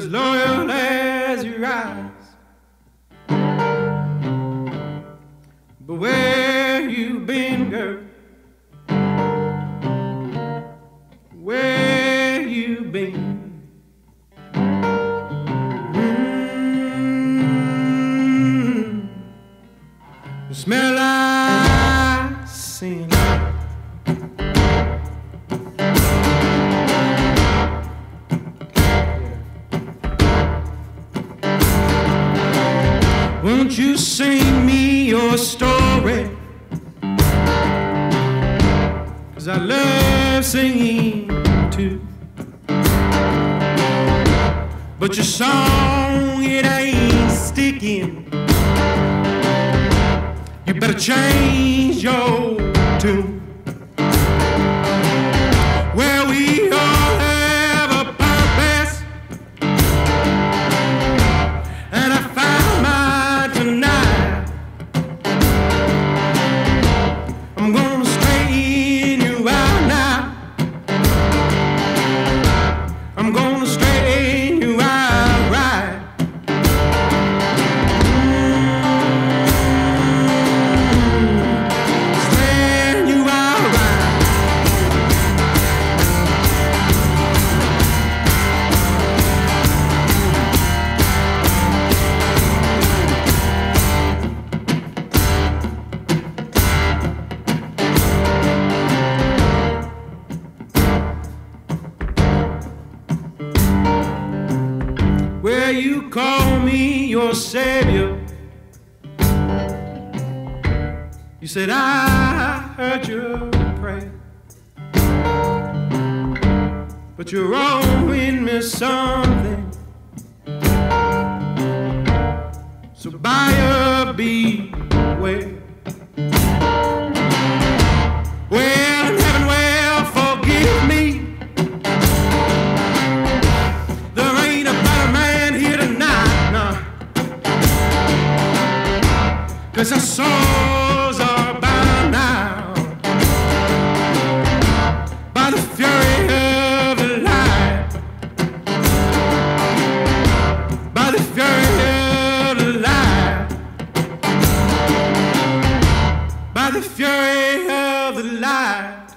as loyal as your eyes. But where you been, girl? Where you been? You smell like sin. Won't you sing me your story? 'Cause I love singing too. But your song, it ain't sticking. You better change your tune. Well, we all have a purpose, and I found mine tonight. I'm gonna straighten you out now. I'm gonna straighten you out right. Straighten you out right. Where you call me your savior. You said I heard your prayer, but you're owing me something. So buyer beware. Well, in heaven, well, forgive me. There ain't a better man here tonight, nah. 'Cause our souls are bound now by the fury of the light, by the fury of the light, by the fury of the light.